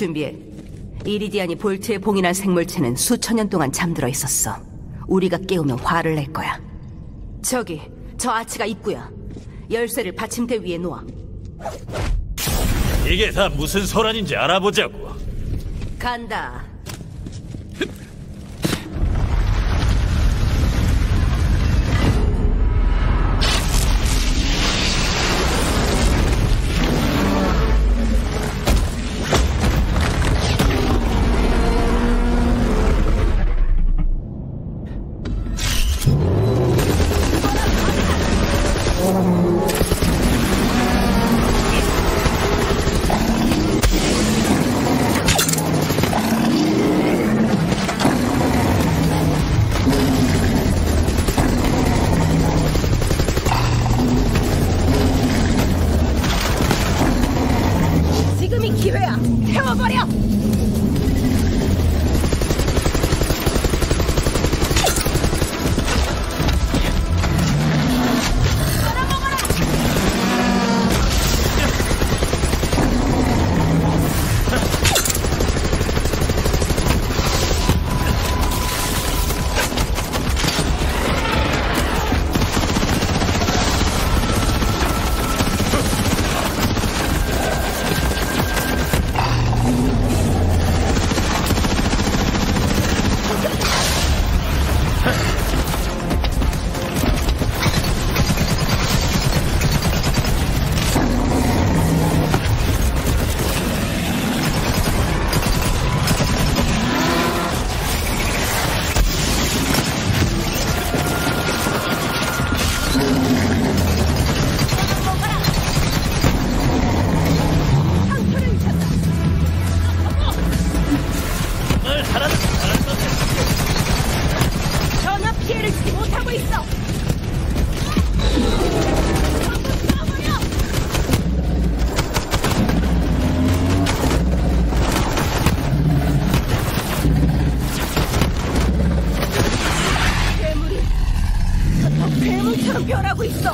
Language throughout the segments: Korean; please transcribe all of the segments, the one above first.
준비해. 이리디안이 볼트에 봉인한 생물체는 수천 년 동안 잠들어 있었어. 우리가 깨우면 화를 낼 거야. 저기, 저 아치가 입구야. 열쇠를 받침대 위에 놓아. 이게 다 무슨 소란인지 알아보자고. 간다. 지금이 기회야. 태워버려. 전혀 피해를 주지 못하고 있어. 괴물이 더 괴물처럼 변하고 있어.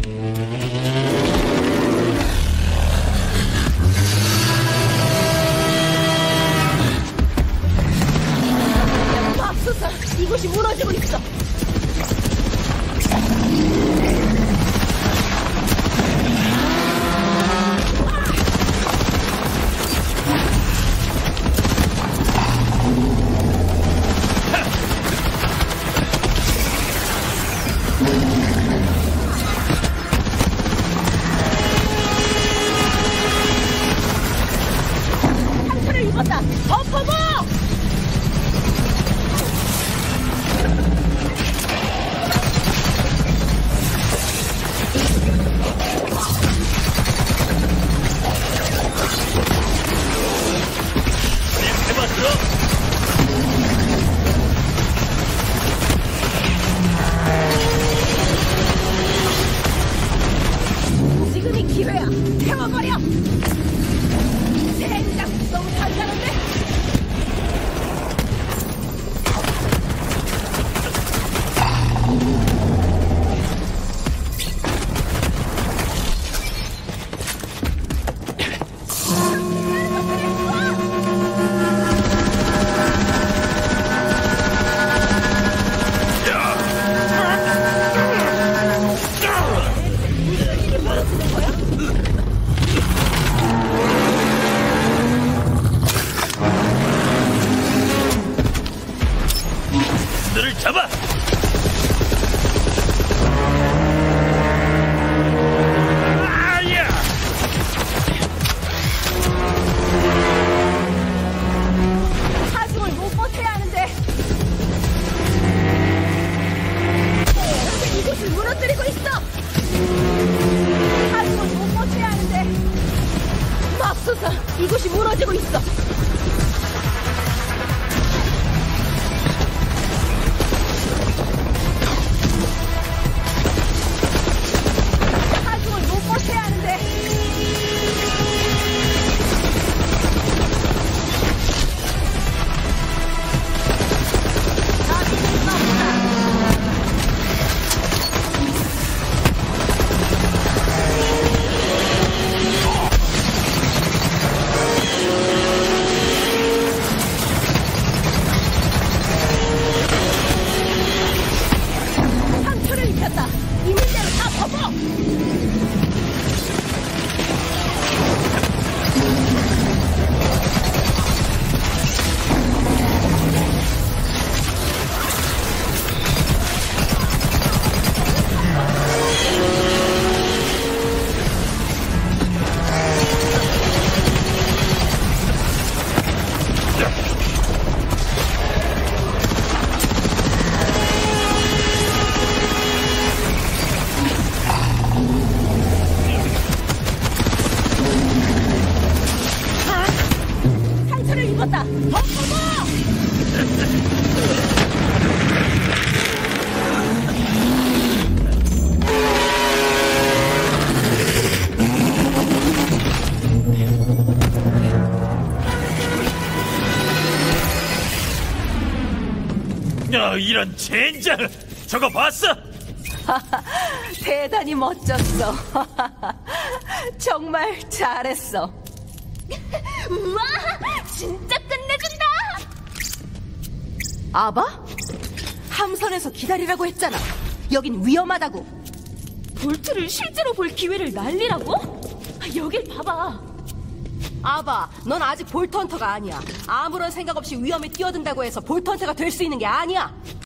맙소사, 이곳이 무너지고 있어. 상처를 입었다. 버퍼버! 지금이 기회야. 태워버려. 젠장, 너무 잔잔한데? 이게 벌어지는 거야? 들을 잡아! 아야! 하중을 못 버텨야 하는데. 이곳을 무너뜨리고 있어. 하중을 못 버텨야 하는데. 맙소사, 이곳이 무너지고 있어. 하중을 못 버텨야 하는데. 찍었다. 더 쏘고! 이런 젠장! 저거 봤어? 대단히 멋졌어. 정말 잘했어. 우와, 진짜 끝내준다. 아바? 함선에서 기다리라고 했잖아. 여긴 위험하다고. 볼트를 실제로 볼 기회를 날리라고? 여길 봐봐. 아바, 넌 아직 볼트헌터가 아니야. 아무런 생각 없이 위험에 뛰어든다고 해서 볼트헌터가 될 수 있는 게 아니야.